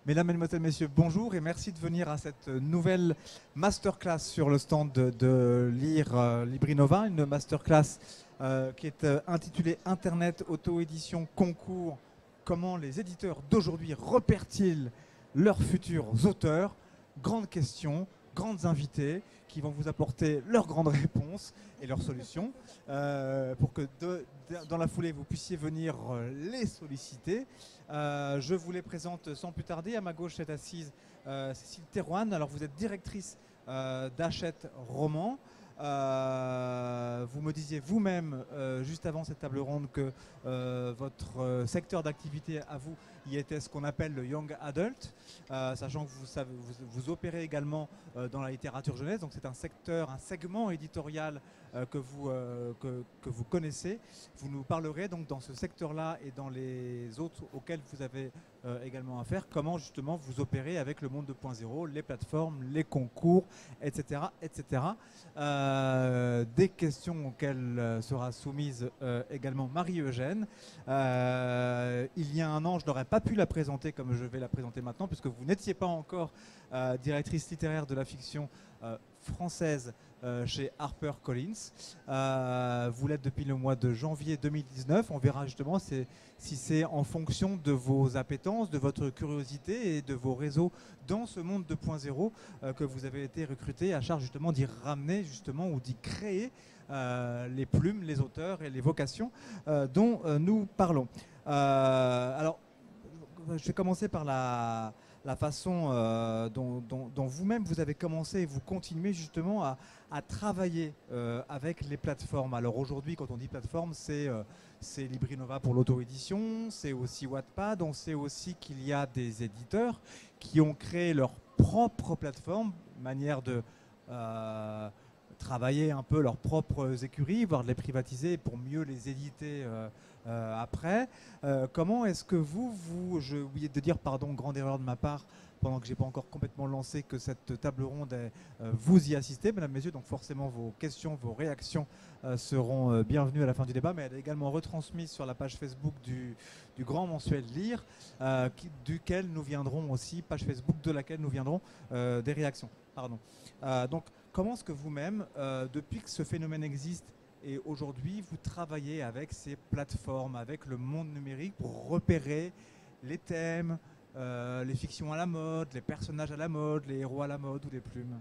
Mesdames, Mesdemoiselles, Messieurs, bonjour et merci de venir à cette nouvelle masterclass sur le stand de Librinova, une masterclass qui est intitulée Internet, auto-édition, concours. Comment les éditeurs d'aujourd'hui repèrent-ils leurs futurs auteurs? Grandes questions, grandes invités qui vont vous apporter leurs grandes réponses et leurs solutions pour que dans la foulée vous puissiez venir les solliciter. Je vous les présente sans plus tarder. À ma gauche est assise Cécile Thérouane. Alors vous êtes directrice d'Hachette Roman. Vous me disiez vous-même, juste avant cette table ronde, que votre secteur d'activité à vous y était ce qu'on appelle le young adult, sachant que vous opérez également dans la littérature jeunesse, donc c'est un secteur, un segment éditorial que vous connaissez. Vous nous parlerez donc dans ce secteur-là et dans les autres auxquels vous avez également affaire, comment justement vous opérez avec le monde 2.0, les plateformes, les concours, etc. etc. Des questions auxquelles sera soumise également Marie-Eugène. Il y a un an, je n'aurais pas pu la présenter comme je vais la présenter maintenant, puisque vous n'étiez pas encore directrice littéraire de la fiction française chez HarperCollins. Vous l'êtes depuis le mois de janvier 2019. On verra justement si c'est en fonction de vos appétences, de votre curiosité et de vos réseaux dans ce monde 2.0 que vous avez été recruté à charge justement d'y ramener justement ou d'y créer les plumes, les auteurs et les vocations dont nous parlons. Alors, je vais commencer par la façon dont vous-même vous avez commencé et vous continuez justement à travailler avec les plateformes. Alors aujourd'hui, quand on dit plateforme, c'est Librinova pour l'auto-édition, c'est aussi Wattpad, on sait aussi qu'il y a des éditeurs qui ont créé leur propre plateforme, manière de travailler un peu leurs propres écuries, voire de les privatiser pour mieux les éditer après. Comment est-ce que j'ai oublié de dire, pardon, grande erreur de ma part, pendant que je n'ai pas encore complètement lancé, que cette table ronde, vous y assistez, mesdames, messieurs, donc forcément vos questions, vos réactions seront bienvenues à la fin du débat, mais elle est également retransmise sur la page Facebook du Grand Mensuel Lire, duquel nous viendrons aussi, page Facebook de laquelle nous viendrons des réactions. Pardon. Donc, comment est-ce que vous-même, depuis que ce phénomène existe, et aujourd'hui, vous travaillez avec ces plateformes, avec le monde numérique pour repérer les thèmes, les fictions à la mode, les personnages à la mode, les héros à la mode ou les plumes?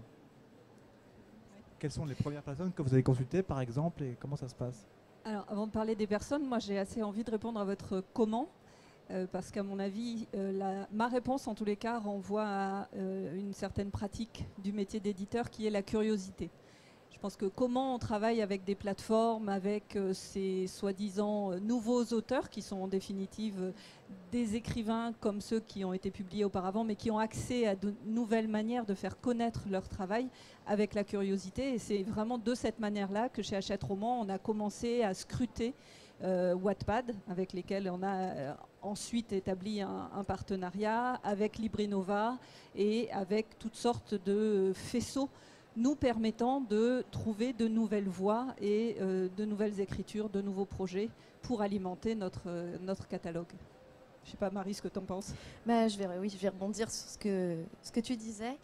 Quelles sont les premières personnes que vous avez consultées, par exemple, et comment ça se passe? Alors, avant de parler des personnes, moi j'ai assez envie de répondre à votre comment, parce qu'à mon avis, ma réponse en tous les cas renvoie à une certaine pratique du métier d'éditeur qui est la curiosité. Je pense que comment on travaille avec des plateformes, avec ces soi-disant nouveaux auteurs qui sont en définitive des écrivains comme ceux qui ont été publiés auparavant, mais qui ont accès à de nouvelles manières de faire connaître leur travail avec la curiosité. Et c'est vraiment de cette manière-là que chez Hachette Roman, on a commencé à scruter Wattpad, avec lesquels on a ensuite établi un partenariat, avec Librinova et avec toutes sortes de faisceaux nous permettant de trouver de nouvelles voies et de nouvelles écritures, de nouveaux projets pour alimenter notre catalogue. Je ne sais pas, Marie, ce que tu en penses. Je vais rebondir sur ce que tu disais.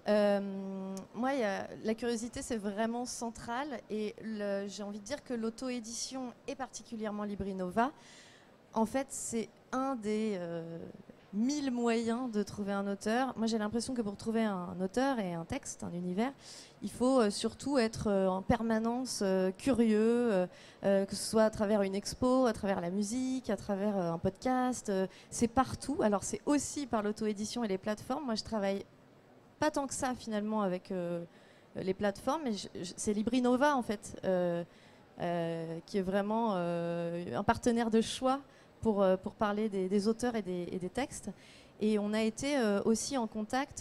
Moi, la curiosité, c'est vraiment central. Et j'ai envie de dire que l'auto-édition, et particulièrement Librinova, en fait, c'est un des 1000 moyens de trouver un auteur. Moi, j'ai l'impression que pour trouver un auteur et un texte, un univers, il faut surtout être en permanence curieux, que ce soit à travers une expo, à travers la musique, à travers un podcast. C'est partout. Alors, c'est aussi par l'auto-édition et les plateformes. Moi, je travaille pas tant que ça, finalement, avec les plateformes, mais c'est Librinova, en fait, qui est vraiment un partenaire de choix pour parler des auteurs et des textes. Et on a été aussi en contact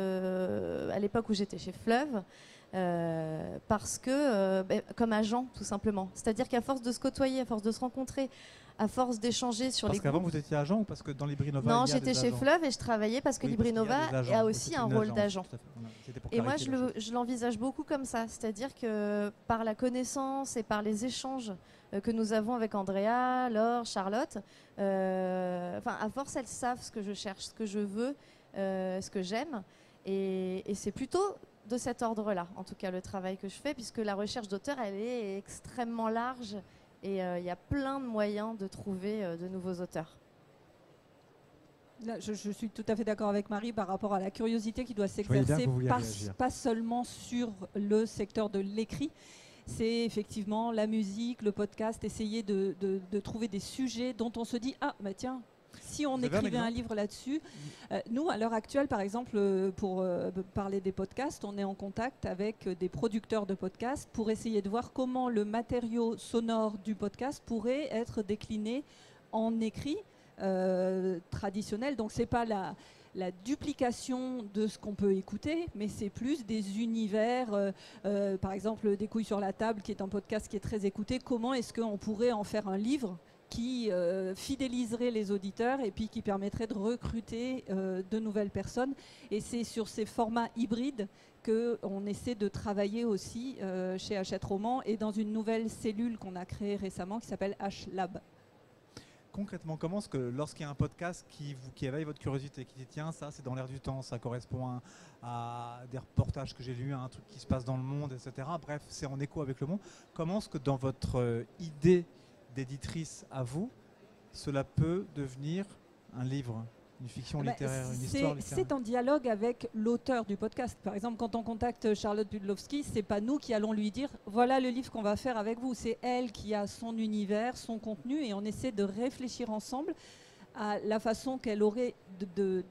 à l'époque où j'étais chez Fleuve, parce que, comme agent, tout simplement. C'est-à-dire qu'à force de se côtoyer, à force de se rencontrer, à force d'échanger sur les groupes... Parce qu'avant, vous étiez agent ou parce que dans Librinova, Non, il y a j'étais des chez agents. Fleuve et je travaillais parce que Oui, Librinova a aussi un rôle d'agent. Et moi, je je l'envisage beaucoup comme ça. C'est-à-dire que par la connaissance et par les échanges que nous avons avec Andrea, Laure, Charlotte, à force, elles savent ce que je cherche, ce que je veux. ce que j'aime. Et c'est plutôt de cet ordre-là, en tout cas, le travail que je fais, puisque la recherche d'auteur, elle est extrêmement large et il y a plein de moyens de trouver de nouveaux auteurs. Là, je suis tout à fait d'accord avec Marie par rapport à la curiosité qui doit voyais bien s'exercer, que vous vouliez réagir. pas seulement sur le secteur de l'écrit. C'est effectivement la musique, le podcast, essayer de trouver des sujets dont on se dit « Ah, bah tiens, si on Vous avez un écrivait un exemple livre là-dessus ». Nous, à l'heure actuelle, par exemple, pour parler des podcasts, on est en contact avec des producteurs de podcasts pour essayer de voir comment le matériau sonore du podcast pourrait être décliné en écrit traditionnel. Donc, ce n'est pas la duplication de ce qu'on peut écouter, mais c'est plus des univers, par exemple Des couilles sur la table, qui est un podcast qui est très écouté. Comment est-ce qu'on pourrait en faire un livre qui fidéliserait les auditeurs et puis qui permettrait de recruter de nouvelles personnes. Et c'est sur ces formats hybrides qu'on essaie de travailler aussi chez Hachette Roman et dans une nouvelle cellule qu'on a créée récemment qui s'appelle H-Lab. Concrètement, comment est-ce que lorsqu'il y a un podcast qui éveille votre curiosité, qui dit tiens, ça c'est dans l'air du temps, ça correspond à des reportages que j'ai lus, à un truc qui se passe dans le monde, etc. Bref, c'est en écho avec le monde. Comment est-ce que dans votre idée d'éditrice à vous, cela peut devenir un livre, une fiction littéraire, une histoire littéraire? C'est en dialogue avec l'auteur du podcast. Par exemple, quand on contacte Charlotte Budlowski, c'est pas nous qui allons lui dire voilà le livre qu'on va faire avec vous. C'est elle qui a son univers, son contenu, et on essaie de réfléchir ensemble à la façon qu'elle aurait de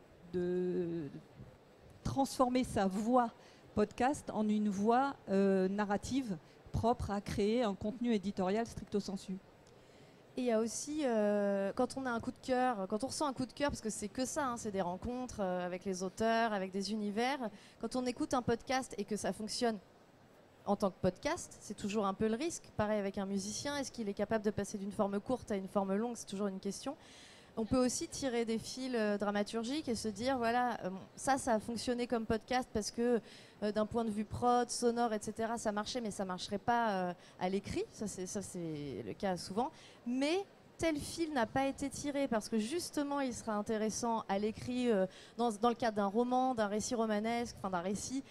transformer sa voix podcast en une voix narrative propre à créer un contenu éditorial stricto sensu. Et il y a aussi, quand on a un coup de cœur, quand on ressent un coup de cœur, parce que c'est que ça, hein, c'est des rencontres avec les auteurs, avec des univers, quand on écoute un podcast et que ça fonctionne en tant que podcast, c'est toujours un peu le risque. Pareil avec un musicien, est-ce qu'il est capable de passer d'une forme courte à une forme longue? C'est toujours une question. On peut aussi tirer des fils dramaturgiques et se dire, voilà, ça a fonctionné comme podcast parce que d'un point de vue prod, sonore, etc., ça marchait, mais ça ne marcherait pas à l'écrit. Ça, c'est le cas souvent. Mais tel fil n'a pas été tiré parce que justement, il sera intéressant à l'écrit dans le cadre d'un roman, d'un récit romanesque, enfin d'un récit.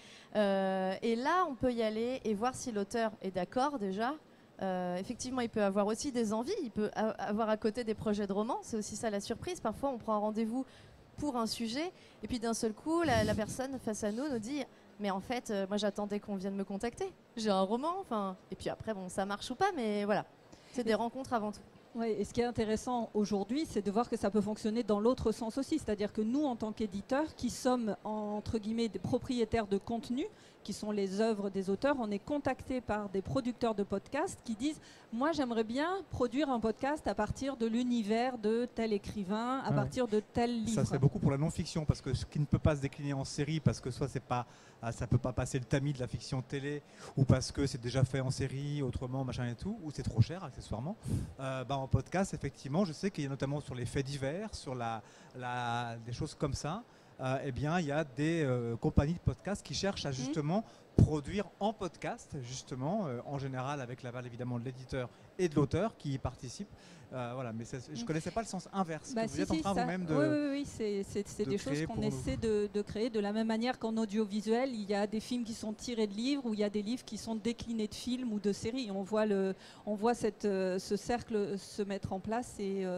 Et là, on peut y aller et voir si l'auteur est d'accord déjà. Effectivement, il peut avoir aussi des envies, il peut avoir à côté des projets de romans, c'est aussi ça la surprise. Parfois, on prend un rendez-vous pour un sujet, et puis d'un seul coup, la personne face à nous dit « Mais en fait, moi j'attendais qu'on vienne me contacter, j'ai un roman, enfin... » Et puis après, bon, ça marche ou pas, mais voilà, c'est des rencontres avant tout. Oui, et ce qui est intéressant aujourd'hui, c'est de voir que ça peut fonctionner dans l'autre sens aussi. C'est-à-dire que nous, en tant qu'éditeurs, qui sommes, entre guillemets, des propriétaires de contenu, qui sont les œuvres des auteurs, on est contactés par des producteurs de podcasts qui disent « Moi, j'aimerais bien produire un podcast à partir de l'univers de tel écrivain, à partir de tel livre. » Ça serait beaucoup pour la non-fiction, parce que ce qui ne peut pas se décliner en série, parce que soit ça peut pas passer le tamis de la fiction télé, ou parce que c'est déjà fait en série, autrement, machin et tout, ou c'est trop cher, accessoirement. En podcast, effectivement, je sais qu'il y a notamment sur les faits divers, sur des choses comme ça, eh bien, il y a des compagnies de podcasts qui cherchent à justement produire en podcast, justement, en général avec l'aval évidemment de l'éditeur et de l'auteur qui y participent. Voilà, mais je ne connaissais pas le sens inverse. Que vous êtes en train vous-même de... Oui, c'est des choses qu'on essaie de créer de la même manière qu'en audiovisuel. Il y a des films qui sont tirés de livres ou il y a des livres qui sont déclinés de films ou de séries. On voit ce cercle se mettre en place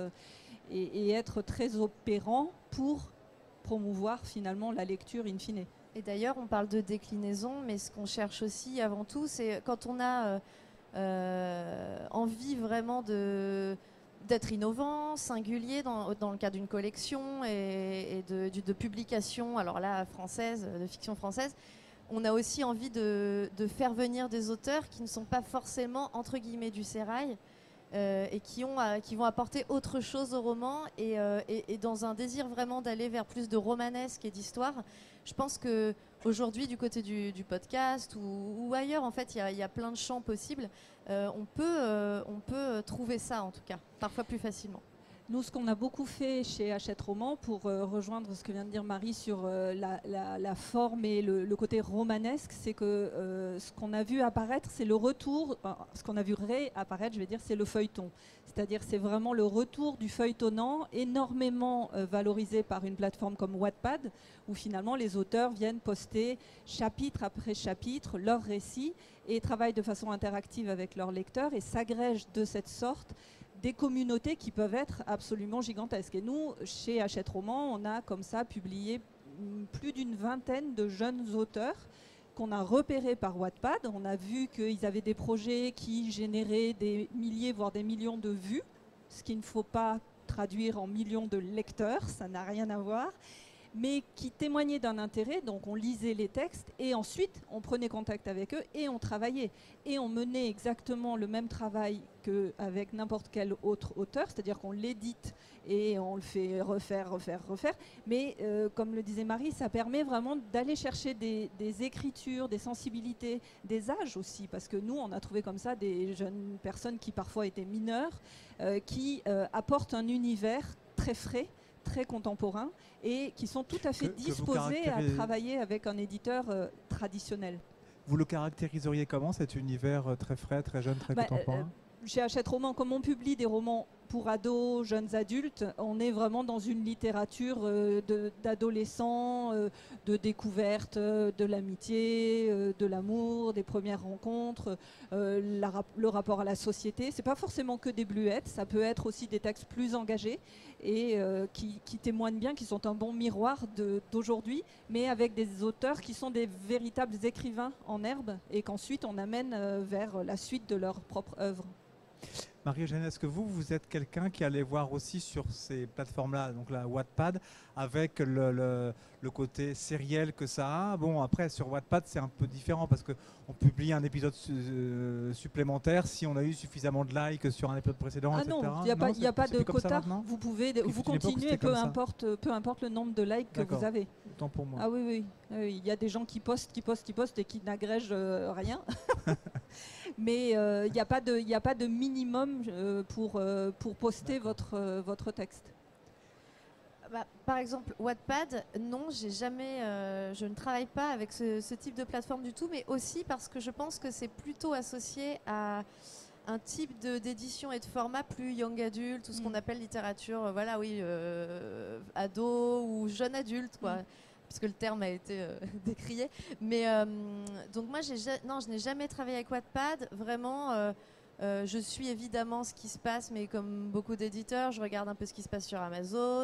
et être très opérant pour promouvoir finalement la lecture in fine. Et d'ailleurs, on parle de déclinaison, mais ce qu'on cherche aussi avant tout, c'est quand on a envie vraiment d'être innovant, singulier dans le cadre d'une collection et de publication, alors là, française, de fiction française, on a aussi envie de faire venir des auteurs qui ne sont pas forcément, entre guillemets, du sérail, et qui vont apporter autre chose au roman et dans un désir vraiment d'aller vers plus de romanesque et d'histoire. Je pense qu'aujourd'hui, du côté du podcast ou ailleurs, en fait, il y a plein de champs possibles. On peut trouver ça, en tout cas, parfois plus facilement. Nous, ce qu'on a beaucoup fait chez Hachette Roman, pour rejoindre ce que vient de dire Marie sur la forme et le côté romanesque, c'est que ce qu'on a vu apparaître, c'est le retour, ce qu'on a vu réapparaître, je vais dire, c'est le feuilleton. C'est-à-dire, c'est vraiment le retour du feuilletonnant, énormément valorisé par une plateforme comme Wattpad, où finalement les auteurs viennent poster chapitre après chapitre leurs récits et travaillent de façon interactive avec leurs lecteurs et s'agrègent de cette sorte des communautés qui peuvent être absolument gigantesques. Et nous, chez Hachette Roman, on a comme ça publié plus d'une vingtaine de jeunes auteurs qu'on a repérés par Wattpad. On a vu qu'ils avaient des projets qui généraient des milliers, voire des millions de vues, ce qu'il ne faut pas traduire en millions de lecteurs, ça n'a rien à voir, mais qui témoignaient d'un intérêt. Donc on lisait les textes et ensuite on prenait contact avec eux et on travaillait. Et on menait exactement le même travail qu'avec n'importe quel autre auteur, c'est-à-dire qu'on l'édite et on le fait refaire. Mais comme le disait Marie, ça permet vraiment d'aller chercher des écritures, des sensibilités, des âges aussi, parce que nous, on a trouvé comme ça des jeunes personnes qui parfois étaient mineures, qui apportent un univers très frais, très contemporains et qui sont tout à fait disposés à travailler avec un éditeur traditionnel. Vous le caractériseriez comment, cet univers très frais, très jeune, très contemporain? Chez Hachette Roman, comme on publie des romans pour ados, jeunes adultes, on est vraiment dans une littérature d'adolescents, de découverte, de l'amitié, de l'amour, des premières rencontres, le rapport à la société. C'est pas forcément que des bluettes, ça peut être aussi des textes plus engagés et qui témoignent bien, qui sont un bon miroir d'aujourd'hui, mais avec des auteurs qui sont des véritables écrivains en herbe et qu'ensuite on amène vers la suite de leur propre œuvre. Marie-Eugène, est-ce que vous êtes quelqu'un qui allait voir aussi sur ces plateformes-là, donc la Wattpad, avec le côté sériel que ça a? Bon, après, sur Wattpad, c'est un peu différent parce qu'on publie un épisode supplémentaire si on a eu suffisamment de likes sur un épisode précédent, etc. Non, il n'y a pas de quota. Vous continuez, peu importe le nombre de likes que vous avez. Autant pour moi. Ah oui. Il y a des gens qui postent et qui n'agrègent rien. Mais il n'y a pas de minimum pour poster votre texte. Par exemple, Wattpad, non, je ne travaille pas avec ce type de plateforme du tout, mais aussi parce que je pense que c'est plutôt associé à un type d'édition et de format plus young adulte, tout ce qu'on appelle littérature, ado ou jeune adulte, quoi. Parce que le terme a été décrié. Mais donc moi, je n'ai jamais travaillé avec Wattpad. Vraiment, je suis évidemment ce qui se passe, mais comme beaucoup d'éditeurs, je regarde un peu ce qui se passe sur Amazon.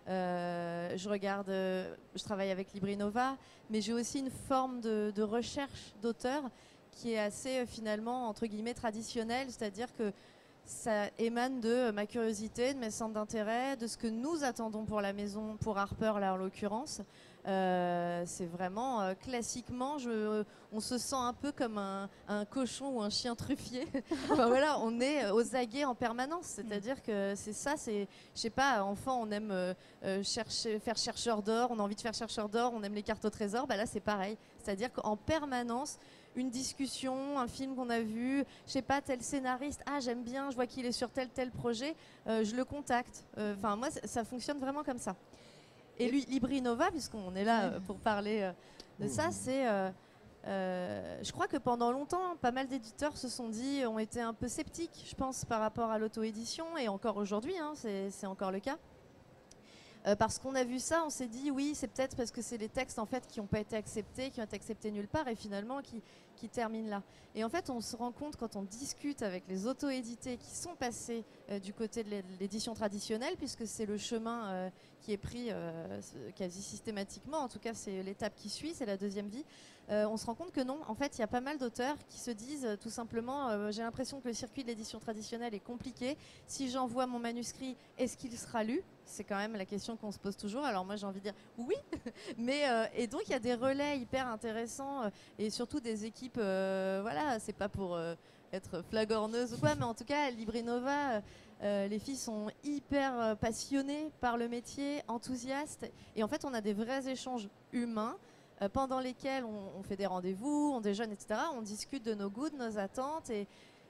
Je travaille avec Librinova, mais j'ai aussi une forme de recherche d'auteur qui est assez finalement entre guillemets traditionnelle, c'est-à-dire que ça émane de ma curiosité, de mes centres d'intérêt, de ce que nous attendons pour la maison, pour Harper là en l'occurrence. C'est vraiment classiquement, on se sent un peu comme un cochon ou un chien truffier. Enfin, voilà, on est aux aguets en permanence, c'est-à-dire que c'est ça, je sais pas, enfant on aime faire chercheur d'or, on a envie de faire chercheur d'or, on aime les cartes au trésor, là c'est pareil, c'est-à-dire qu'en permanence une discussion, un film qu'on a vu, je sais pas, tel scénariste, j'aime bien, je vois qu'il est sur tel projet, je le contacte. Enfin moi ça fonctionne vraiment comme ça. Et lui, Librinova, puisqu'on est là pour parler de ça, c'est... je crois que pendant longtemps, pas mal d'éditeurs ont été un peu sceptiques, je pense, par rapport à l'auto-édition, et encore aujourd'hui, c'est encore le cas. Parce qu'on a vu ça, on s'est dit, oui, c'est peut-être parce que c'est les textes en fait, qui n'ont pas été acceptés, qui ont été acceptés nulle part, et finalement qui terminent là. Et en fait, on se rend compte quand on discute avec les auto-édités qui sont passés du côté de l'édition traditionnelle, puisque c'est le chemin qui est pris quasi systématiquement, en tout cas c'est l'étape qui suit, c'est la deuxième vie, on se rend compte que non, en fait il y a pas mal d'auteurs qui se disent tout simplement j'ai l'impression que le circuit de l'édition traditionnelle est compliqué, si j'envoie mon manuscrit, est-ce qu'il sera lu? C'est quand même la question qu'on se pose toujours, alors moi j'ai envie de dire oui, mais et donc il y a des relais hyper intéressants et surtout des équipes, voilà, c'est pas pour être flagorneuse ou quoi, mais en tout cas Librinova, les filles sont hyper passionnées par le métier, enthousiastes, et en fait on a des vrais échanges humains pendant lesquels on fait des rendez-vous, on déjeune, etc. On discute de nos goûts, de nos attentes, et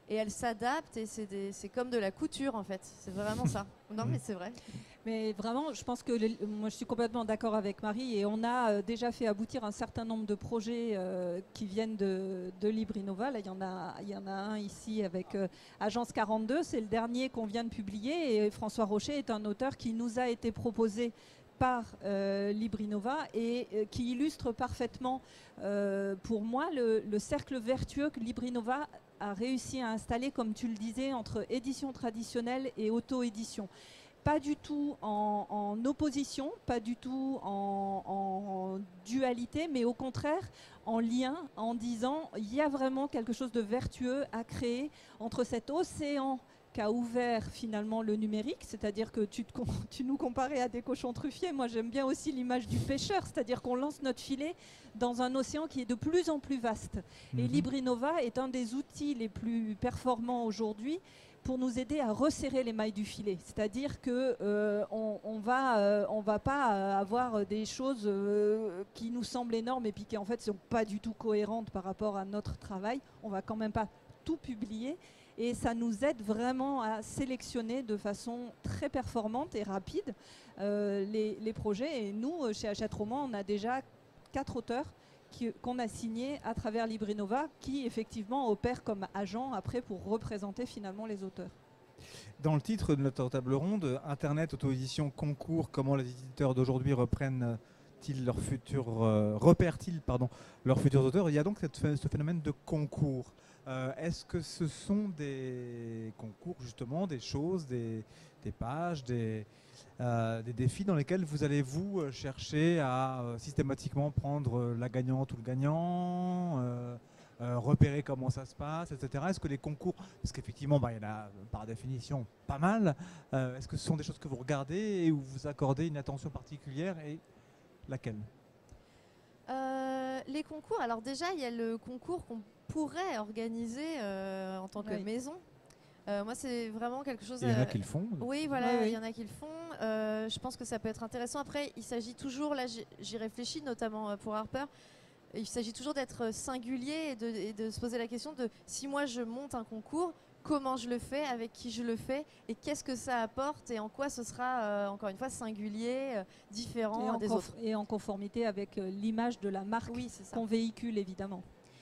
et elles s'adaptent et c'est comme de la couture en fait. C'est vraiment ça. Non mais c'est vrai. Mais vraiment, je pense que moi je suis complètement d'accord avec Marie et on a déjà fait aboutir un certain nombre de projets qui viennent de Librinova. Là, il y en a un ici avec Agence 42, c'est le dernier qu'on vient de publier et François Rocher est un auteur qui nous a été proposé par Librinova et qui illustre parfaitement pour moi le cercle vertueux que Librinova a réussi à installer, comme tu le disais, entre édition traditionnelle et auto-édition. Pas du tout en opposition, pas du tout en dualité, mais au contraire en lien, en disant il y a vraiment quelque chose de vertueux à créer entre cet océan qu'a ouvert finalement le numérique, c'est-à-dire que tu nous comparais à des cochons truffiers. Moi j'aime bien aussi l'image du pêcheur, c'est-à-dire qu'on lance notre filet dans un océan qui est de plus en plus vaste. Et Librinova est un des outils les plus performants aujourd'hui pour nous aider à resserrer les mailles du filet. C'est-à-dire qu'on ne va pas avoir des choses qui nous semblent énormes et puis qui en fait ne sont pas du tout cohérentes par rapport à notre travail. On ne va quand même pas tout publier. Et ça nous aide vraiment à sélectionner de façon très performante et rapide les projets. Et nous, chez Hachette Roman, on a déjà 4 auteurs qu'on a signés à travers Librinova qui effectivement opèrent comme agents après pour représenter finalement les auteurs. Dans le titre de notre table ronde, Internet, auto-édition, concours, comment les éditeurs d'aujourd'hui repèrent-ils leurs futurs auteurs, il y a donc ce phénomène de concours. Est-ce que ce sont des concours, justement, des choses, des pages, des défis dans lesquels vous allez vous chercher à systématiquement prendre la gagnante ou le gagnant, repérer comment ça se passe, etc. Est-ce que les concours, parce qu'effectivement il y en a par définition pas mal, est-ce que ce sont des choses que vous regardez et où vous accordez une attention particulière et laquelle? Les concours, alors déjà il y a le concours qu'on pourrait organiser en tant que maison. Moi, c'est vraiment quelque chose... Il y en a qui le font. Oui, voilà, il y en a qui le font. Je pense que ça peut être intéressant. Après, il s'agit toujours, là j'y réfléchis, notamment pour Harper, il s'agit toujours d'être singulier et de se poser la question de si moi je monte un concours, comment je le fais, avec qui je le fais et qu'est-ce que ça apporte et en quoi ce sera, encore une fois, singulier, différent des autres. Et en conformité avec l'image de la marque qu'on véhicule, évidemment.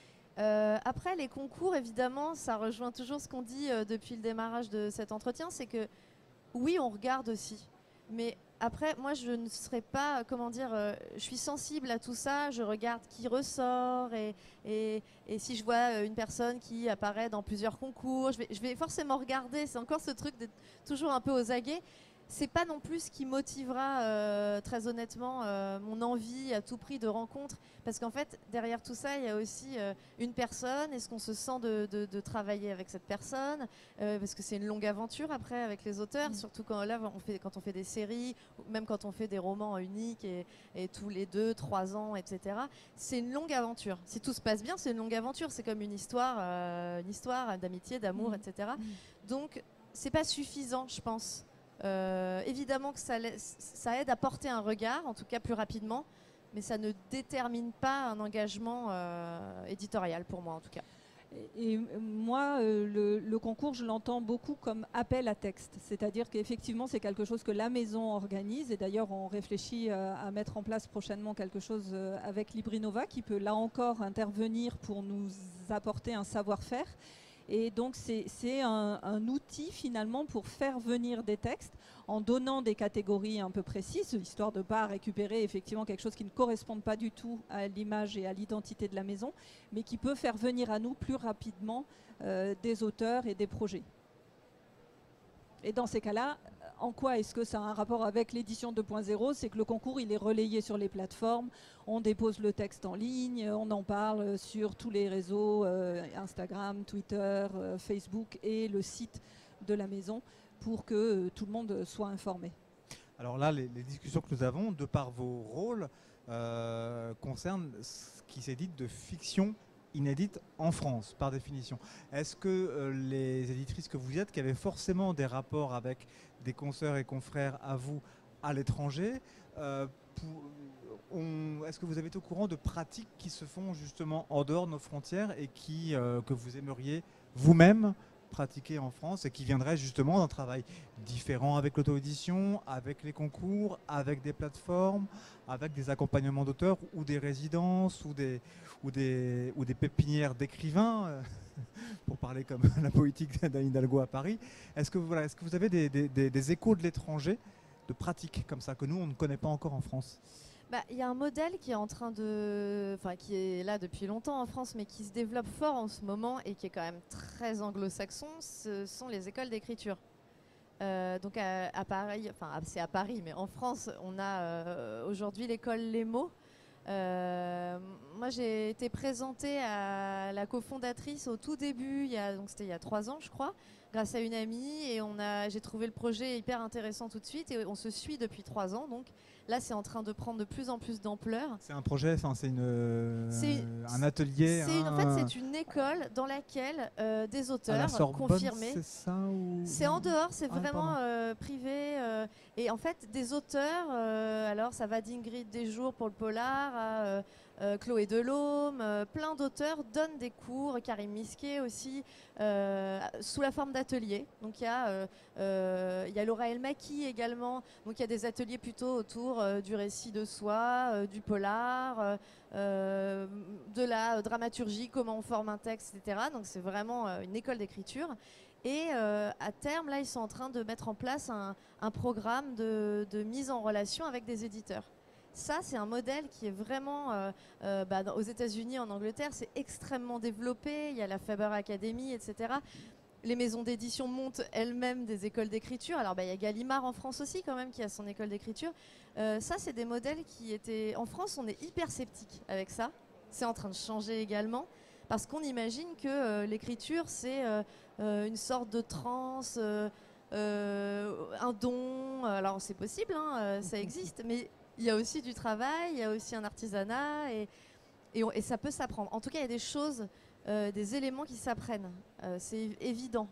Après, les concours, évidemment, ça rejoint toujours ce qu'on dit depuis le démarrage de cet entretien, c'est que oui, on regarde aussi. Mais après, moi, je ne serais pas, comment dire, je suis sensible à tout ça, je regarde qui ressort et si je vois une personne qui apparaît dans plusieurs concours, je vais forcément regarder. C'est encore ce truc d'être toujours un peu aux aguets. C'est pas non plus ce qui motivera très honnêtement mon envie à tout prix de rencontre, parce qu'en fait derrière tout ça il y a aussi une personne. Est-ce qu'on se sent de travailler avec cette personne, parce que c'est une longue aventure après avec les auteurs, surtout quand on fait des séries, même quand on fait des romans uniques et tous les 2-3 ans, etc. C'est une longue aventure. Si tout se passe bien, c'est une longue aventure. C'est comme une histoire d'amitié, d'amour, etc. Donc c'est pas suffisant, je pense. Évidemment que ça aide à porter un regard, en tout cas plus rapidement, mais ça ne détermine pas un engagement éditorial pour moi en tout cas. Et moi, le concours, je l'entends beaucoup comme appel à texte. C'est-à-dire qu'effectivement, c'est quelque chose que la maison organise. Et d'ailleurs, on réfléchit à mettre en place prochainement quelque chose avec Librinova qui peut là encore intervenir pour nous apporter un savoir-faire. Et donc c'est un outil finalement pour faire venir des textes en donnant des catégories un peu précises, histoire de ne pas récupérer effectivement quelque chose qui ne corresponde pas du tout à l'image et à l'identité de la maison, mais qui peut faire venir à nous plus rapidement des auteurs et des projets. Et dans ces cas-là, en quoi est-ce que ça a un rapport avec l'édition 2.0? C'est que le concours, il est relayé sur les plateformes, on dépose le texte en ligne, on en parle sur tous les réseaux, Instagram, Twitter, Facebook et le site de la maison pour que tout le monde soit informé. Alors là, les discussions que nous avons, de par vos rôles, concernent ce qui s'édite de fiction inédite en France, par définition. Est-ce que les éditrices que vous êtes, qui avaient forcément des rapports avec des consoeurs et confrères à vous à l'étranger, est-ce que vous avez été au courant de pratiques qui se font justement en dehors de nos frontières et que vous aimeriez vous-même pratiquer en France et qui viendrait justement d'un travail différent avec l'auto-édition, avec les concours, avec des plateformes, avec des accompagnements d'auteurs ou des résidences ou des pépinières d'écrivains, pour parler comme la politique d'Anne Hidalgo à Paris. Est-ce que vous avez des échos de l'étranger, de pratiques comme ça, que nous, on ne connaît pas encore en France? Il y a un modèle qui est en train qui est là depuis longtemps en France, mais qui se développe fort en ce moment et qui est quand même très anglo-saxon, ce sont les écoles d'écriture. Donc à Paris, c'est à Paris, mais en France, on a aujourd'hui l'école Les Mots. Moi, j'ai été présentée à la cofondatrice au tout début, c'était il y a 3 ans, je crois, grâce à une amie, et j'ai trouvé le projet hyper intéressant tout de suite, et on se suit depuis 3 ans. Donc là, c'est en train de prendre de plus en plus d'ampleur. C'est un projet, c'est un atelier. En fait, c'est une école dans laquelle des auteurs confirmés. C'est ça C'est en dehors, c'est vraiment privé. Et en fait, des auteurs, alors ça va d'Ingrid Desjours pour le polar à Chloé Delhomme, plein d'auteurs donnent des cours, Karim Misquet aussi, sous la forme d'ateliers. Donc il y a Laura Elmaki également, donc il y a des ateliers plutôt autour du récit de soi, du polar, de la dramaturgie, comment on forme un texte, etc. Donc c'est vraiment une école d'écriture. Et à terme, là, ils sont en train de mettre en place un programme de mise en relation avec des éditeurs. Ça, c'est un modèle qui est vraiment, aux États-Unis, en Angleterre, c'est extrêmement développé. Il y a la Faber Academy, etc. Les maisons d'édition montent elles-mêmes des écoles d'écriture. Alors, il y a Gallimard en France aussi, quand même, qui a son école d'écriture. Ça, c'est des modèles qui étaient... En France, on est hyper sceptique avec ça. C'est en train de changer également. Parce qu'on imagine que l'écriture, c'est une sorte de transe, un don. Alors, c'est possible, ça existe, mais il y a aussi du travail, il y a aussi un artisanat, et ça peut s'apprendre. En tout cas, il y a des choses, des éléments qui s'apprennent. C'est évident.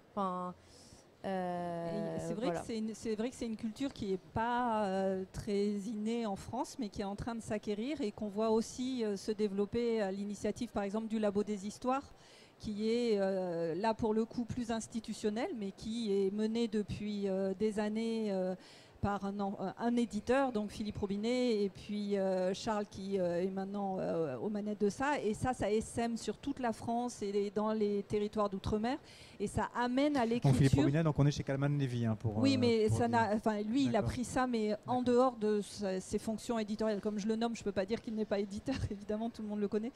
C'est vrai, voilà. C'est vrai que c'est une culture qui n'est pas très innée en France, mais qui est en train de s'acquérir et qu'on voit aussi se développer à l'initiative, par exemple, du Labo des Histoires, qui est là pour le coup plus institutionnel, mais qui est mené depuis des années par un éditeur, donc Philippe Robinet, et puis Charles qui est maintenant aux manettes de ça. Et ça essaime sur toute la France et dans les territoires d'outre-mer. Et ça amène à l'écriture. Philippe Robinet, donc on est chez Calman Levy. Oui, mais lui, il a pris ça, mais en dehors de ses fonctions éditoriales. Comme je le nomme, je ne peux pas dire qu'il n'est pas éditeur, évidemment, tout le monde le connaît.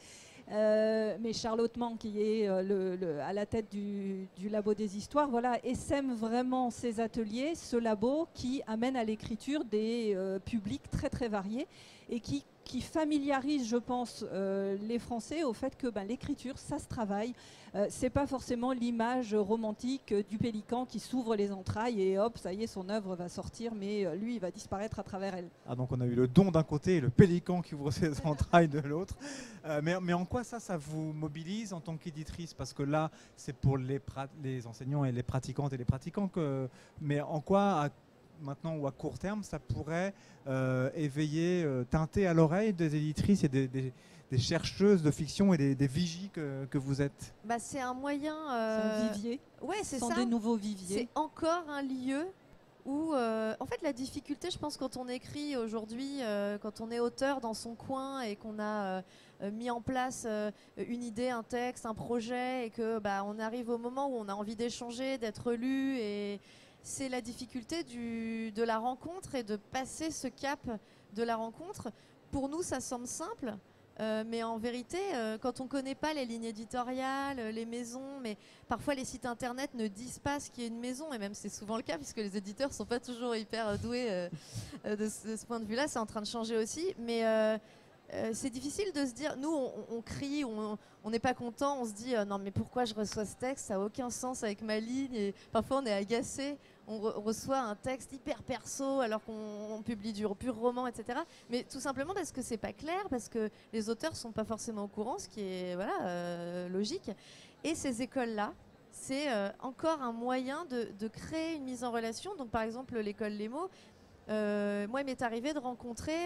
Mais Charlotte Mann, qui est à la tête du Labo des Histoires, voilà, essaime vraiment ces ateliers, ce labo qui amène à l'écriture des publics très très variés et qui familiarise, je pense, les Français au fait que l'écriture, ça se travaille. C'est pas forcément l'image romantique du pélican qui s'ouvre les entrailles et hop, ça y est, son œuvre va sortir, mais lui, il va disparaître à travers elle. Ah, donc on a eu le don d'un côté et le pélican qui ouvre ses entrailles de l'autre. Mais en quoi ça vous mobilise en tant qu'éditrice? Parce que là, c'est pour les enseignants et les pratiquantes et les pratiquants. Mais en quoi, maintenant ou à court terme, ça pourrait éveiller, teinter à l'oreille des éditrices et des chercheuses de fiction et des vigies que vous êtes? C'est un moyen... C'est un vivier. Ouais, c'est ça. Ce sont des nouveaux viviers. C'est encore un lieu où, en fait, la difficulté, je pense, quand on écrit aujourd'hui, quand on est auteur dans son coin et qu'on a mis en place une idée, un texte, un projet, et que on arrive au moment où on a envie d'échanger, d'être lu, et c'est la difficulté de la rencontre et de passer ce cap de la rencontre. Pour nous, ça semble simple. Mais en vérité, quand on ne connaît pas les lignes éditoriales, les maisons, mais parfois les sites internet ne disent pas ce qu'est une maison, et même c'est souvent le cas puisque les éditeurs ne sont pas toujours hyper doués de ce point de vue-là. C'est en train de changer aussi, mais c'est difficile de se dire, nous on crie, on n'est pas content, on se dit non mais pourquoi je reçois ce texte, ça n'a aucun sens avec ma ligne, et parfois on est agacé. On reçoit un texte hyper perso alors qu'on publie du pur roman, etc. Mais tout simplement parce que c'est pas clair, parce que les auteurs sont pas forcément au courant, ce qui est logique. Et ces écoles-là, c'est encore un moyen de créer une mise en relation. Donc par exemple l'école Les Mots, moi il m'est arrivé de rencontrer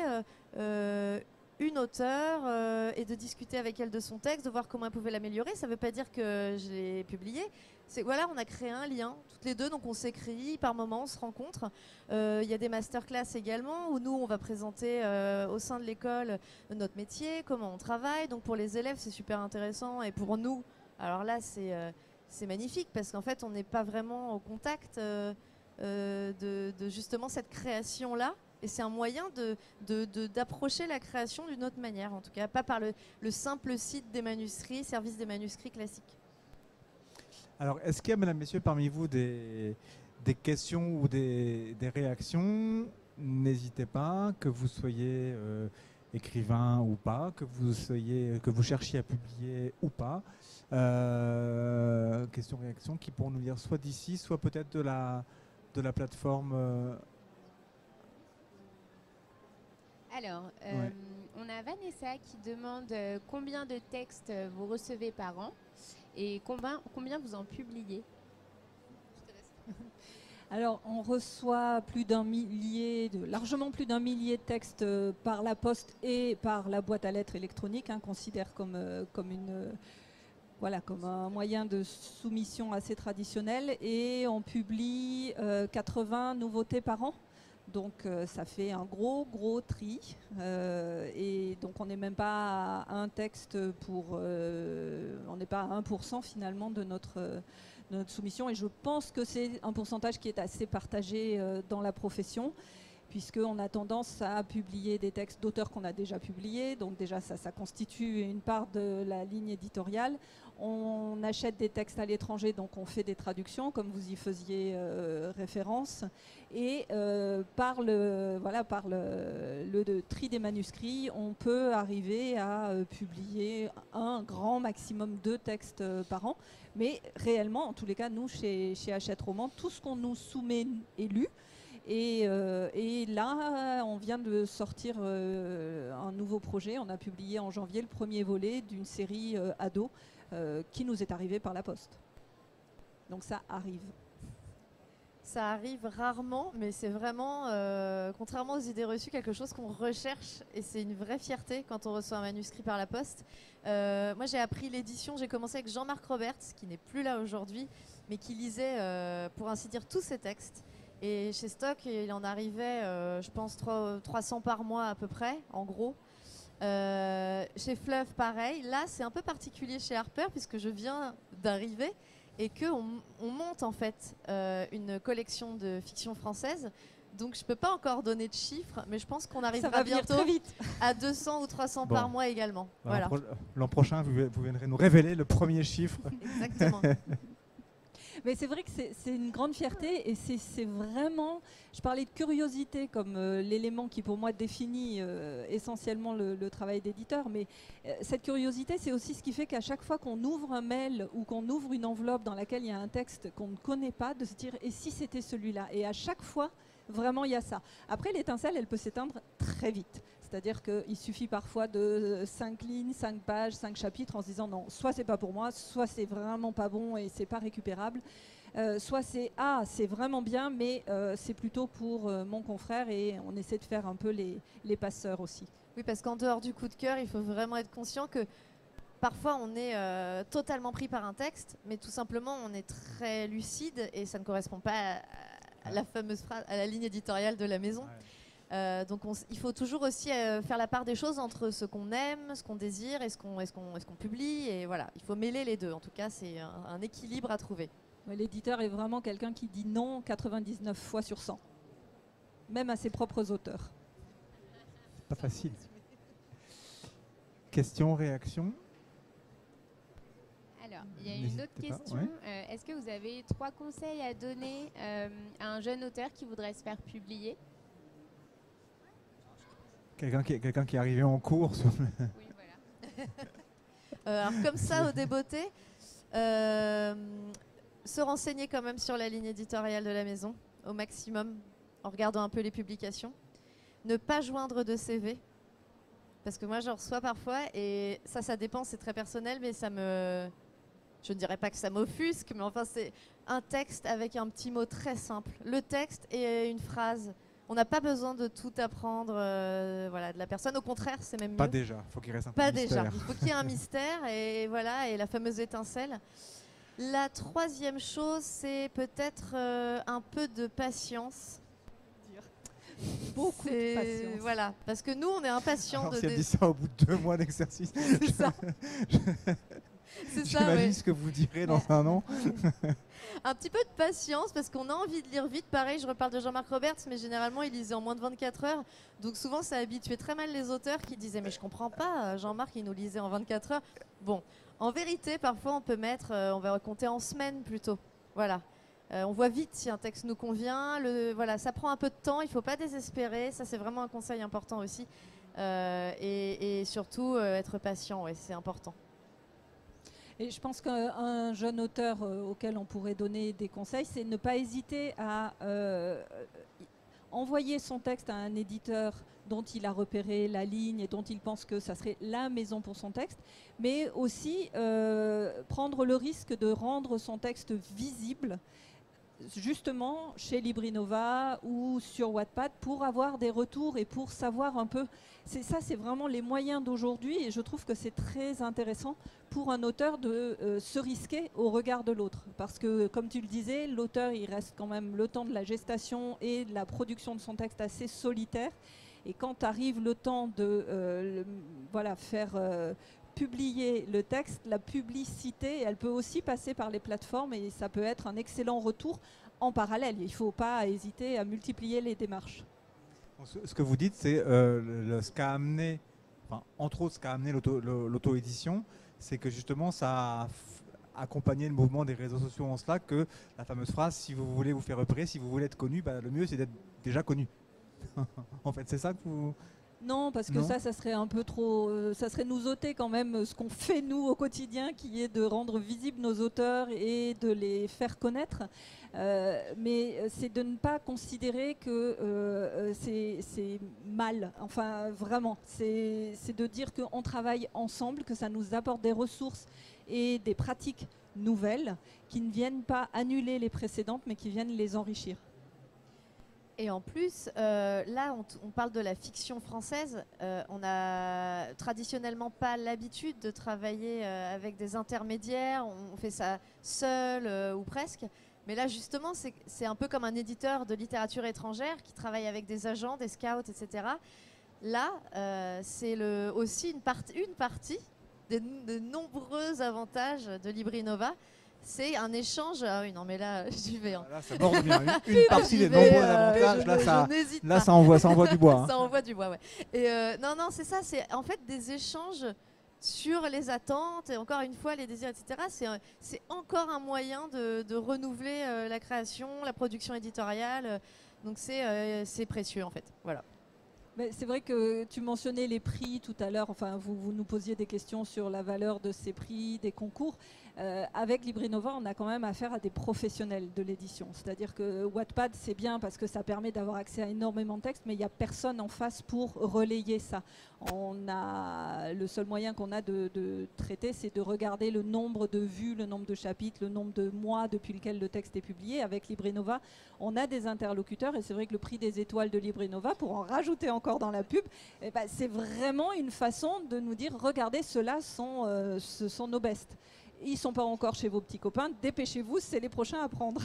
une auteure et de discuter avec elle de son texte, de voir comment elle pouvait l'améliorer. Ça ne veut pas dire que je l'ai publié, Voilà, on a créé un lien toutes les deux, donc on s'écrit par moments, on se rencontre. Il y a des masterclass également où nous on va présenter au sein de l'école notre métier, comment on travaille. Donc pour les élèves c'est super intéressant et pour nous, alors là c'est magnifique parce qu'en fait on n'est pas vraiment au contact de justement cette création là. Et c'est un moyen d'approcher la création d'une autre manière, en tout cas, pas par le simple site des manuscrits, service des manuscrits classiques. Alors, est-ce qu'il y a, mesdames, messieurs, parmi vous des questions ou des réactions? N'hésitez pas, que vous soyez écrivain ou pas, que vous cherchiez à publier ou pas. Questions, réactions qui pourront nous lire soit d'ici, soit peut-être de la plateforme. Alors, Ouais. on a Vanessa qui demande combien de textes vous recevez par an et combien vous en publiez. Alors, on reçoit largement plus d'un millier de textes par la poste et par la boîte à lettres électronique, considère comme un moyen de soumission assez traditionnel. Et on publie 80 nouveautés par an. Donc ça fait un gros tri. Et donc on n'est même pas à un texte on n'est pas à 1% finalement de notre soumission. Et je pense que c'est un pourcentage qui est assez partagé dans la profession, puisqu'on a tendance à publier des textes d'auteurs qu'on a déjà publiés. Donc déjà, ça constitue une part de la ligne éditoriale. On achète des textes à l'étranger, donc on fait des traductions, comme vous y faisiez référence. Et par le tri des manuscrits, on peut arriver à publier un grand maximum 2 textes par an. Mais réellement, en tous les cas, nous, chez Hachette Roman, tout ce qu'on nous soumet est lu. Et là, on vient de sortir un nouveau projet. On a publié en janvier le premier volet d'une série ado qui nous est arrivée par la poste. Donc ça arrive. Ça arrive rarement, mais c'est vraiment, contrairement aux idées reçues, quelque chose qu'on recherche. Et c'est une vraie fierté quand on reçoit un manuscrit par la poste. Moi, j'ai appris l'édition. J'ai commencé avec Jean-Marc Roberts, qui n'est plus là aujourd'hui, mais qui lisait, pour ainsi dire, tous ses textes. Et chez Stock, il en arrivait, je pense, 300 par mois à peu près, en gros. Chez Fleuve, pareil. Là, c'est un peu particulier chez Harper, puisque je viens d'arriver et qu'on monte en fait une collection de fiction française. Donc, je ne peux pas encore donner de chiffres, mais je pense qu'on arrivera bientôt très vite à 200 ou 300 par mois également. Alors, voilà. L'an prochain, vous viendrez nous révéler le premier chiffre. Exactement. Mais c'est vrai que c'est une grande fierté et c'est vraiment, je parlais de curiosité comme l'élément qui pour moi définit essentiellement le travail d'éditeur, mais cette curiosité c'est aussi ce qui fait qu'à chaque fois qu'on ouvre un mail ou qu'on ouvre une enveloppe dans laquelle il y a un texte qu'on ne connaît pas, de se dire et si c'était celui-là, et à chaque fois vraiment il y a ça. Après l'étincelle elle peut s'éteindre très vite. C'est-à-dire qu'il suffit parfois de 5 lignes, 5 pages, 5 chapitres en se disant non, soit c'est pas pour moi, soit c'est vraiment pas bon et c'est pas récupérable, soit c'est vraiment bien mais c'est plutôt pour mon confrère, et on essaie de faire un peu les passeurs aussi. Oui, parce qu'en dehors du coup de cœur, il faut vraiment être conscient que parfois on est totalement pris par un texte, mais tout simplement on est très lucide et ça ne correspond pas à la fameuse phrase, à la ligne éditoriale de la maison. Ouais. Donc il faut toujours aussi faire la part des choses entre ce qu'on aime, ce qu'on désire et ce qu'on publie. Et voilà, il faut mêler les deux. En tout cas, c'est un équilibre à trouver. L'éditeur est vraiment quelqu'un qui dit non 99 fois sur 100, même à ses propres auteurs. Pas facile. Questions, réactions? Alors, il y a une autre question. Ouais. Est-ce que vous avez 3 conseils à donner à un jeune auteur qui voudrait se faire publier? Quelqu'un qui est arrivé en cours sur le... Oui, voilà. Alors comme ça, au débeauté, se renseigner quand même sur la ligne éditoriale de la maison, au maximum, en regardant un peu les publications. Ne pas joindre de CV, parce que moi j'en reçois parfois, et ça dépend, c'est très personnel, mais je ne dirais pas que ça m'offusque, mais enfin c'est un texte avec un petit mot très simple. Le texte et une phrase. On n'a pas besoin de tout apprendre de la personne. Au contraire, c'est même mieux. Pas déjà, il faut qu'il reste un peu Pas de mystère. déjà, il faut qu'il y ait un mystère et voilà, et la fameuse étincelle. La troisième chose, c'est peut-être un peu de patience. Beaucoup de patience. Voilà, parce que nous, on est impatients. Alors, si elle dit ça au bout de 2 mois d'exercice, C'est ça. C'est ça, j'imagine ouais. ce que vous direz dans un an. Un petit peu de patience, parce qu'on a envie de lire vite. Pareil, je reparle de Jean-Marc Roberts, mais généralement, il lisait en moins de 24 heures. Donc souvent, ça habituait très mal les auteurs qui disaient « Mais je comprends pas, Jean-Marc, il nous lisait en 24 heures. » Bon, en vérité, parfois, on peut mettre, on va compter en semaines plutôt. Voilà. On voit vite si un texte nous convient. Voilà, ça prend un peu de temps, il ne faut pas désespérer. Ça, c'est vraiment un conseil important aussi. Et surtout, être patient, ouais, c'est important. Et je pense qu'un jeune auteur auquel on pourrait donner des conseils, c'est ne pas hésiter à envoyer son texte à un éditeur dont il a repéré la ligne et dont il pense que ça serait la maison pour son texte, mais aussi prendre le risque de rendre son texte visible justement chez Librinova ou sur Wattpad pour avoir des retours et pour savoir un peu. C'est vraiment les moyens d'aujourd'hui et je trouve que c'est très intéressant pour un auteur de se risquer au regard de l'autre. Parce que, comme tu le disais, l'auteur, il reste quand même le temps de la gestation et de la production de son texte assez solitaire. Et quand arrive le temps de faire publier le texte, la publicité, elle peut aussi passer par les plateformes et ça peut être un excellent retour en parallèle. Il ne faut pas hésiter à multiplier les démarches. Ce que vous dites, c'est ce qu'a amené, entre autres, ce qu'a amené l'auto-édition, c'est que justement, ça a accompagné le mouvement des réseaux sociaux en cela que la fameuse phrase « si vous voulez vous faire repérer, si vous voulez être connu, le mieux c'est d'être déjà connu ». En fait, c'est ça que vous... Non, parce que ça serait un peu trop... ça serait nous ôter quand même ce qu'on fait nous au quotidien, qui est de rendre visibles nos auteurs et de les faire connaître. Mais c'est de ne pas considérer que c'est mal. Enfin, vraiment. C'est de dire qu'on travaille ensemble, que ça nous apporte des ressources et des pratiques nouvelles qui ne viennent pas annuler les précédentes, mais qui viennent les enrichir. Et en plus, là, on parle de la fiction française. On n'a traditionnellement pas l'habitude de travailler avec des intermédiaires. On fait ça seul ou presque. Mais là, justement, c'est un peu comme un éditeur de littérature étrangère qui travaille avec des agents, des scouts, etc. Là, c'est aussi une partie des nombreux avantages de Librinova. C'est un échange. Ah oui, non, mais là, j'y vais. Hein. Là, ça borde bien. Une partie des nombreux avantages. Là, ça envoie du bois. Hein. Ça envoie du bois, ouais. Et non, c'est ça. C'est en fait des échanges sur les attentes et encore une fois les désirs, etc. C'est encore un moyen de renouveler la création, la production éditoriale. Donc c'est précieux en fait. Voilà. C'est vrai que tu mentionnais les prix tout à l'heure, enfin vous nous posiez des questions sur la valeur de ces prix, des concours. Avec Librinova, on a quand même affaire à des professionnels de l'édition. C'est-à-dire que Wattpad, c'est bien parce que ça permet d'avoir accès à énormément de textes, mais il n'y a personne en face pour relayer ça. Le seul moyen qu'on a de traiter, c'est de regarder le nombre de vues, le nombre de chapitres, le nombre de mois depuis lequel le texte est publié. Avec Librinova, on a des interlocuteurs et c'est vrai que le prix des étoiles de Librinova, pour en rajouter encore dans la pub, c'est vraiment une façon de nous dire, regardez, ceux-là ce sont nos bestes. Ils ne sont pas encore chez vos petits copains, dépêchez-vous, c'est les prochains à prendre.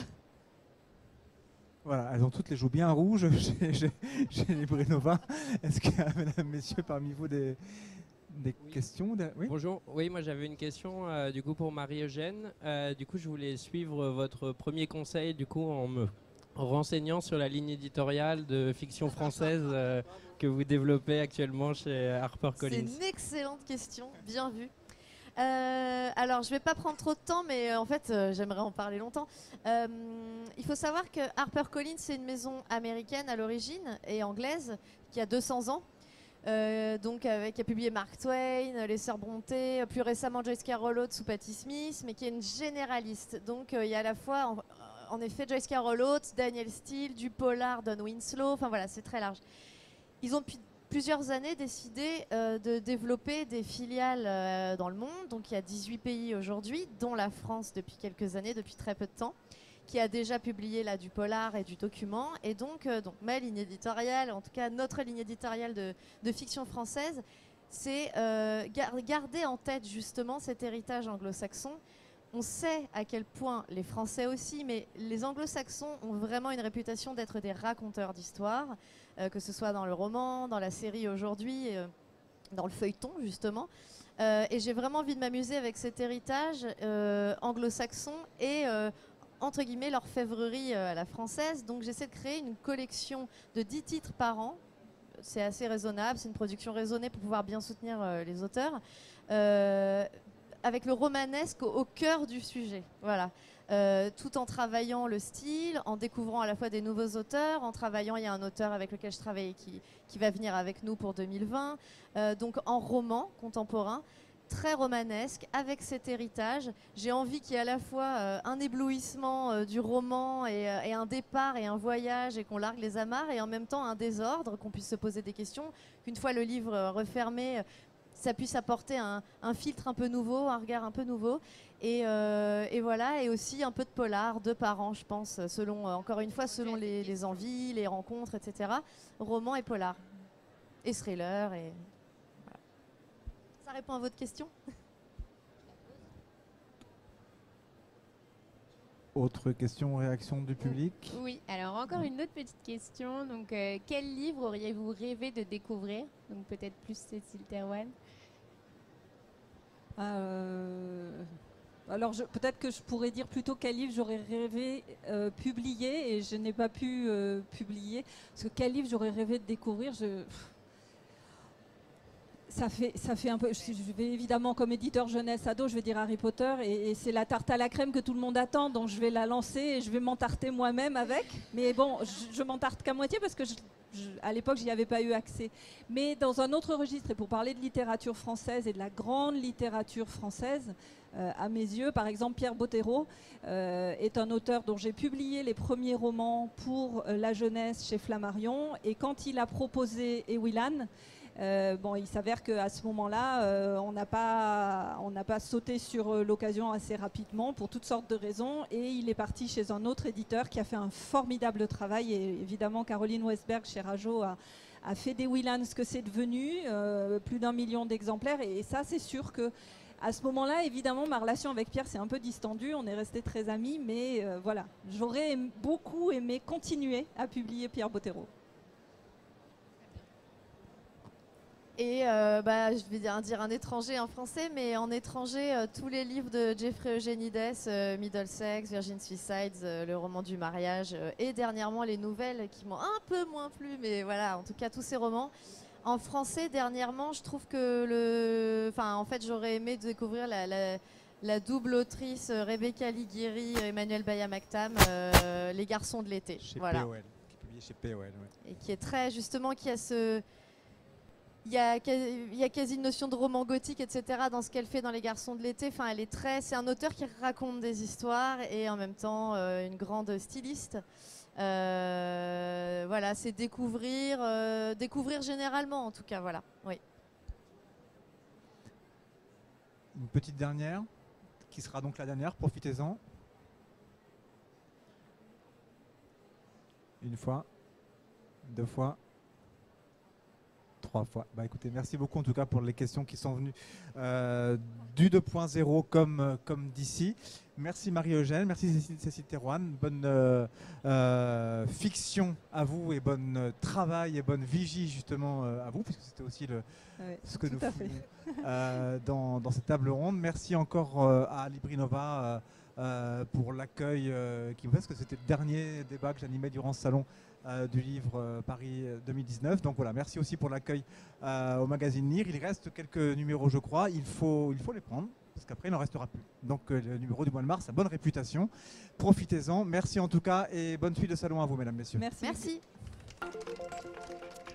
Voilà, elles ont toutes les joues bien rouges chez Librinova. Est-ce qu'il y a, mesdames, messieurs, parmi vous des questions oui. Bonjour, oui, moi j'avais une question du coup pour Marie-Eugène. Du coup, je voulais suivre votre premier conseil du coup en me renseignant sur la ligne éditoriale de fiction française que vous développez actuellement chez HarperCollins. C'est une excellente question, bien vue. Alors, je ne vais pas prendre trop de temps, mais en fait, j'aimerais en parler longtemps. Il faut savoir que HarperCollins, c'est une maison américaine à l'origine et anglaise qui a 200 ans. Donc, qui a publié Mark Twain, les Sœurs Brontë, plus récemment Joyce Carol Oates ou Patti Smith, mais qui est une généraliste. Donc, il y a à la fois, en effet, Joyce Carol Oates, Danielle Steele, du polar, Don Winslow. Enfin voilà, c'est très large. Ils ont depuis plusieurs années décidé de développer des filiales dans le monde. Donc il y a 18 pays aujourd'hui, dont la France depuis quelques années, depuis très peu de temps, qui a déjà publié là, du polar et du document. Et donc ma ligne éditoriale, en tout cas notre ligne éditoriale de fiction française, c'est garder en tête justement cet héritage anglo-saxon on sait à quel point les Français aussi, mais les Anglo-Saxons ont vraiment une réputation d'être des raconteurs d'histoires, que ce soit dans le roman, dans la série aujourd'hui, dans le feuilleton justement. Et j'ai vraiment envie de m'amuser avec cet héritage anglo-saxon et entre guillemets l'orfèvrerie à la française. Donc j'essaie de créer une collection de 10 titres par an. C'est assez raisonnable, c'est une production raisonnée pour pouvoir bien soutenir les auteurs. Avec le romanesque au cœur du sujet, voilà. Tout en travaillant le style, en découvrant à la fois des nouveaux auteurs, en travaillant, il y a un auteur avec lequel je travaille qui va venir avec nous pour 2020, donc en roman contemporain, très romanesque, avec cet héritage. J'ai envie qu'il y ait à la fois un éblouissement du roman et un départ et un voyage et qu'on largue les amarres, et en même temps un désordre, qu'on puisse se poser des questions, qu'une fois le livre refermé, ça puisse apporter un filtre un peu nouveau, un regard un peu nouveau. Et voilà, et aussi un peu de polar, 2 par an, je pense, selon, encore une fois, selon les envies, les rencontres, etc. Roman et polar. Et thriller. Et voilà. Ça répond à votre question? Autre question ou réaction du public? Oui, alors encore une autre petite question. Donc, quel livre auriez-vous rêvé de découvrir? Donc peut-être plus Cécile Thérouanne. Alors peut-être que je pourrais dire plutôt quel livre j'aurais rêvé publier et je n'ai pas pu publier. Parce que quel livre j'aurais rêvé de découvrir, ça fait un peu. Je vais évidemment comme éditeur jeunesse ado, je vais dire Harry Potter et c'est la tarte à la crème que tout le monde attend, donc je vais la lancer et je vais m'entarter moi-même avec. Mais bon, je m'entarte qu'à moitié parce que à l'époque j'y avais pas eu accès. Mais dans un autre registre, et pour parler de littérature française et de la grande littérature française, à mes yeux, par exemple Pierre Bottero est un auteur dont j'ai publié les premiers romans pour la jeunesse chez Flammarion, et quand il a proposé Ewilan, il s'avère qu'à ce moment-là, on n'a pas sauté sur l'occasion assez rapidement pour toutes sortes de raisons, et il est parti chez un autre éditeur qui a fait un formidable travail, et évidemment Caroline Westberg chez Rajo a fait d'Ewilan ce que c'est devenu, plus d'1 million d'exemplaires, et ça c'est sûr que à ce moment-là, évidemment, ma relation avec Pierre s'est un peu distendue, on est restés très amis, mais voilà, j'aurais beaucoup aimé continuer à publier Pierre Bottero. Et je vais dire un étranger en français, mais en étranger, tous les livres de Jeffrey Eugenides, Middlesex, Virgin Suicides, le roman du mariage, et dernièrement les nouvelles qui m'ont un peu moins plu, mais voilà, en tout cas tous ces romans. En français, dernièrement, je trouve que en fait, j'aurais aimé découvrir la double autrice Rebecca Liguiri, Emmanuel Baya-Mactam, Les garçons de l'été. Chez voilà. POL, qui est publié chez POL. Ouais. Et qui est très, justement, qui a ce... Il y a quasi une notion de roman gothique, etc. dans ce qu'elle fait dans Les garçons de l'été. Enfin, c'est un auteur qui raconte des histoires et en même temps une grande styliste. Voilà, c'est découvrir généralement en tout cas, voilà. Oui. Une petite dernière, qui sera donc la dernière, profitez-en. Une fois, 2 fois, 3 fois. Bah écoutez, merci beaucoup en tout cas pour les questions qui sont venues du 2.0 comme d'ici. Merci Marie-Eugène, merci Cécile Thérouanne. Bonne fiction à vous et bon travail et bonne vigie justement à vous, puisque c'était aussi ce que nous faisons dans cette table ronde. Merci encore à Librinova pour l'accueil qui me fait, parce que c'était le dernier débat que j'animais durant ce salon du livre Paris 2019. Donc voilà, merci aussi pour l'accueil au magazine Lire. Il reste quelques numéros, je crois. Il faut les prendre, parce qu'après il n'en restera plus. Donc le numéro du mois de mars a bonne réputation. Profitez-en. Merci en tout cas et bonne suite de salon à vous, mesdames, messieurs. Merci.